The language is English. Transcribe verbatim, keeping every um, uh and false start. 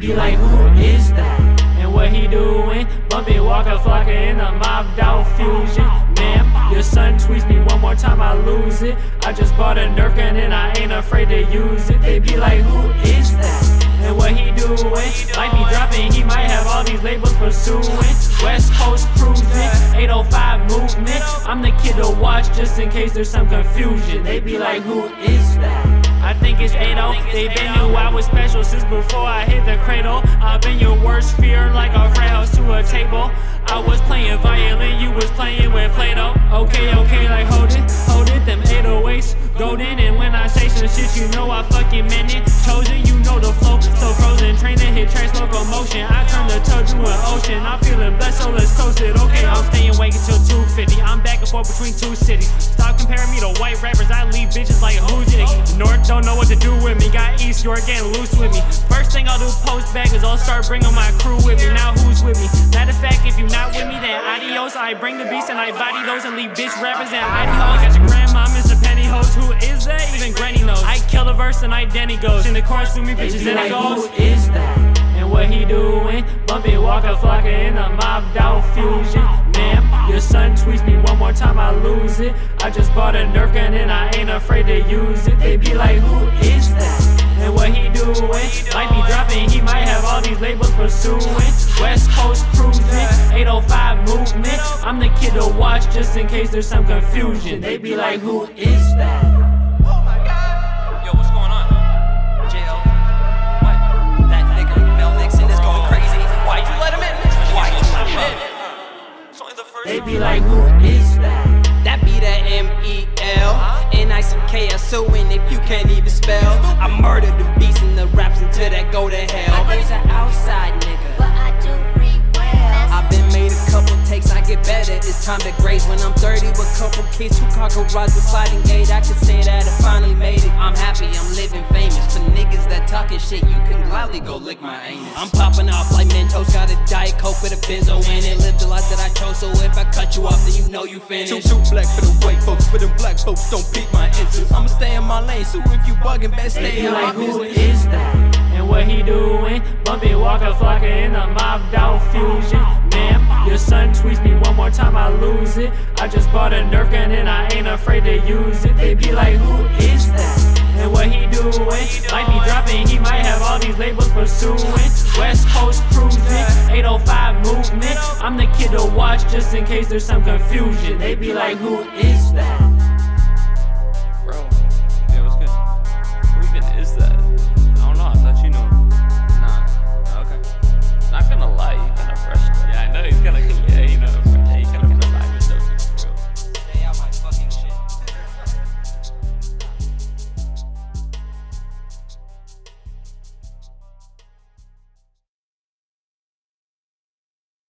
be like, who is that? And what he doing? Bumpy Waka Flocka in the mobbed out fusion. Ma'am, your son tweets me one more time, I lose it. I just bought a Nerf gun and I ain't afraid to use it. They be like, who is that? And what he doing? Might be dropping, he might have all these labels pursuing. West Coast cruising, eight oh five movement. I'm the kid to watch just in case there's some confusion. They be like, who is that? I think it's eight oh. They been knew I was special since before I hit the cradle. I've been your worst fear, like a frat house to a table. I was playing violin, you was playing with Play-Doh. Okay, okay, like hold it, hold it, them eight oh eights golden. And when I say some shit, you know I fucking meant it. Chosen, you know the flow, so frozen. Training, hit track, locomotion. I turn the tug to an ocean. I'm feeling blessed, so let's toast it. Okay, I'm staying awake until two fifty. I'm back and forth between two cities. Stop comparing me to white rappers, I leave bitches like who's it? North don't know what to do with me. Got East York getting loose with me. First thing I'll do post back is I'll start bringing my crew with me. Now who's with me? Matter of fact, if you not with me, then adios. I bring the beast and I body those and leave bitch rappers and idios. Got your grandma, Mister Pennyhose. Who is that? Even Granny knows. I kill the verse and I Denny goes. In the chorus with me, bitches, and it goes. Who is that? And what he doing? Bumpy Waka Flocka in the mobbed out fusion. Ma'am, your son tweets me one more time, I lose it. I just bought a Nerf gun and I ain't afraid to use it. They be like, who is that? And what he doing? Might be dropping, he might have all these labels pursuing. West Coast cruising, eight oh five movement. I'm the kid to watch just in case there's some confusion. They be like, who is that? Oh my god. Yo, what's going on? J L. What? That nigga Mel Nixon is going crazy. Why'd you let him in? Why'd you let him in? It's only the first. They be like, who is that? That be that M E L N I C K S O N if you can't even spell. I murder the beats and the raps until that go to hell. I raise an outside nigga, but I do read well. I've been made a couple takes, I get better. It's time to graze when I'm thirty with couple kids who cockroach the sliding gate. I can say that I finally made it. I'm happy, I'm living famous. For niggas that talking shit, you can gladly go lick my anus. I'm popping off like Mentos, got a Diet Coke with a benzo in it. Lived a life that I chose, so if I cut you off, then you know you finished. Too, too black for the white folks, for them black folks don't pique my interest. I'ma stay in my lane, so if you bugging, best stay in my business. Who is that? And what he doing? Bumpy Waka Flocka in the mobbed out fusion. Ma'am, your son tweets me one more time, I lose it. I just bought a Nerf gun and I ain't afraid to use it. They be like, who is that? And what he doing? Might be dropping, he might have all these labels pursuing. West Coast cruising, eight oh five movement. I'm the kid to watch just in case there's some confusion. They be like, who is that?